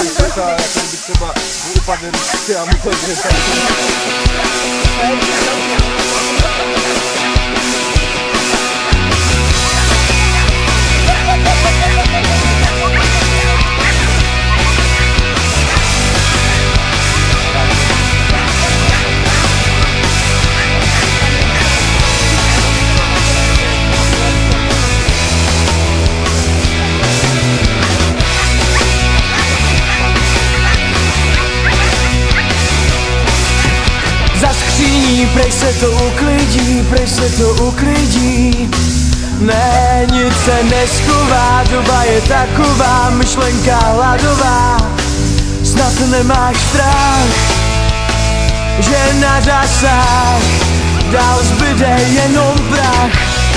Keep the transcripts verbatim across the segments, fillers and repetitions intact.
čeká, jako by třeba mu upadne ručky a mu to zvětá. Prej se to uklidí, prej se to uklidí. Ne, nic se neschová, doba je taková, myšlenka hladová. Snad nemáš strach, že na zásah dál zbyde jenom prach.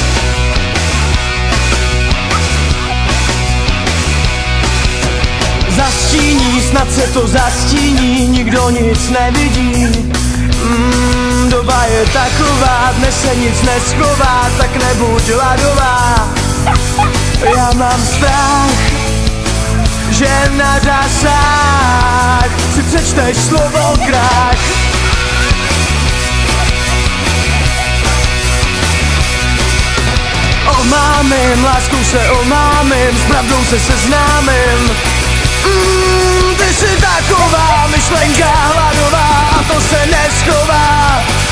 Zastíní, snad se to zastíní, nikdo nic nevidí. Mm, doba je taková, dnes se nic neschová, tak nebuď hladová. Já mám strach, že na zásah si přečteš slovo krach. Omámím, láskou se omámím, s pravdou se seznámím. Mm, ty jsi taková myšlenka hladová, a to se neschová.